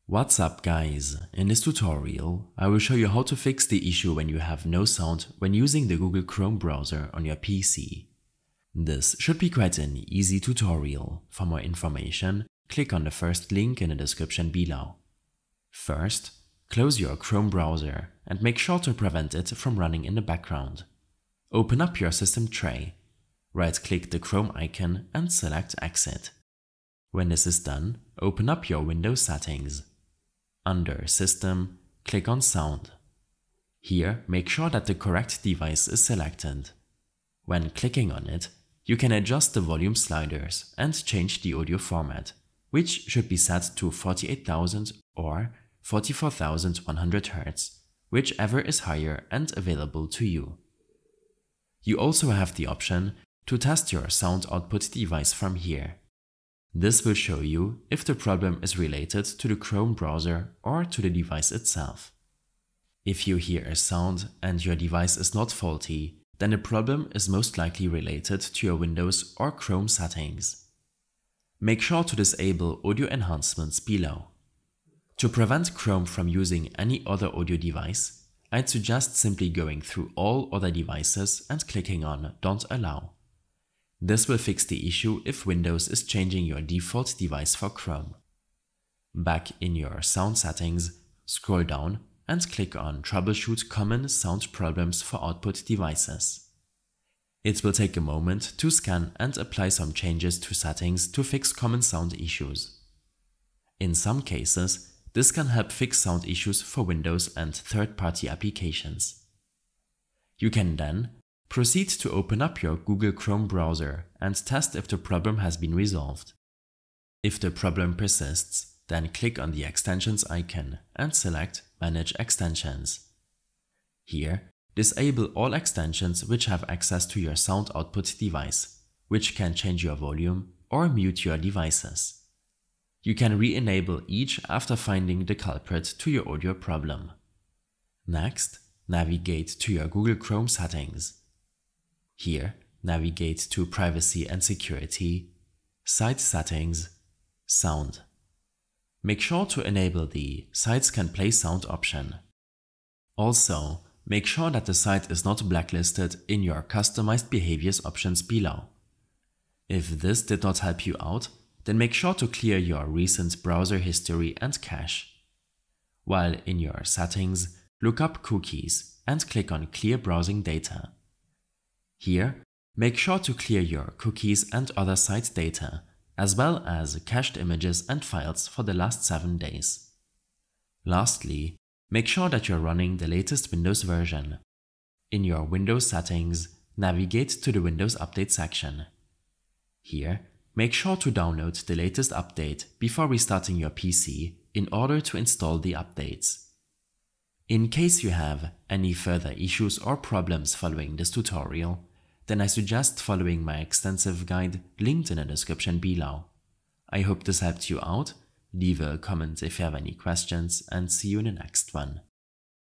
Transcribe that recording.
What's up guys, in this tutorial I will show you how to fix the issue when you have no sound when using the Google Chrome browser on your PC. This should be quite an easy tutorial. For more information, click on the first link in the description below. First, close your Chrome browser and make sure to prevent it from running in the background. Open up your system tray, right-click the Chrome icon and select Exit. When this is done, open up your Windows settings. Under System, click on Sound. Here, make sure that the correct device is selected. When clicking on it, you can adjust the volume sliders and change the audio format, which should be set to 48,000 or 44,100 Hz, whichever is higher and available to you. You also have the option to test your sound output device from here. This will show you if the problem is related to the Chrome browser or to the device itself. If you hear a sound and your device is not faulty, then the problem is most likely related to your Windows or Chrome settings. Make sure to disable audio enhancements below. To prevent Chrome from using any other audio device, I'd suggest simply going through all other devices and clicking on Don't Allow. This will fix the issue if Windows is changing your default device for Chrome. Back in your sound settings, scroll down and click on Troubleshoot Common Sound Problems for Output Devices. It will take a moment to scan and apply some changes to settings to fix common sound issues. In some cases, this can help fix sound issues for Windows and third-party applications. You can then proceed to open up your Google Chrome browser and test if the problem has been resolved. If the problem persists, then click on the Extensions icon and select Manage Extensions. Here, disable all extensions which have access to your sound output device, which can change your volume or mute your devices. You can re-enable each after finding the culprit to your audio problem. Next, navigate to your Google Chrome settings. Here, navigate to Privacy and Security, Site Settings, Sound. Make sure to enable the Sites Can Play Sound option. Also, make sure that the site is not blacklisted in your Customized Behaviors options below. If this did not help you out, then make sure to clear your recent browser history and cache. While in your settings, look up Cookies and click on Clear Browsing Data. Here, make sure to clear your cookies and other site data, as well as cached images and files for the last 7 days. Lastly, make sure that you're running the latest Windows version. In your Windows settings, navigate to the Windows Update section. Here, make sure to download the latest update before restarting your PC in order to install the updates. In case you have any further issues or problems following this tutorial, then I suggest following my extensive guide linked in the description below. I hope this helped you out. Leave a comment if you have any questions and see you in the next one.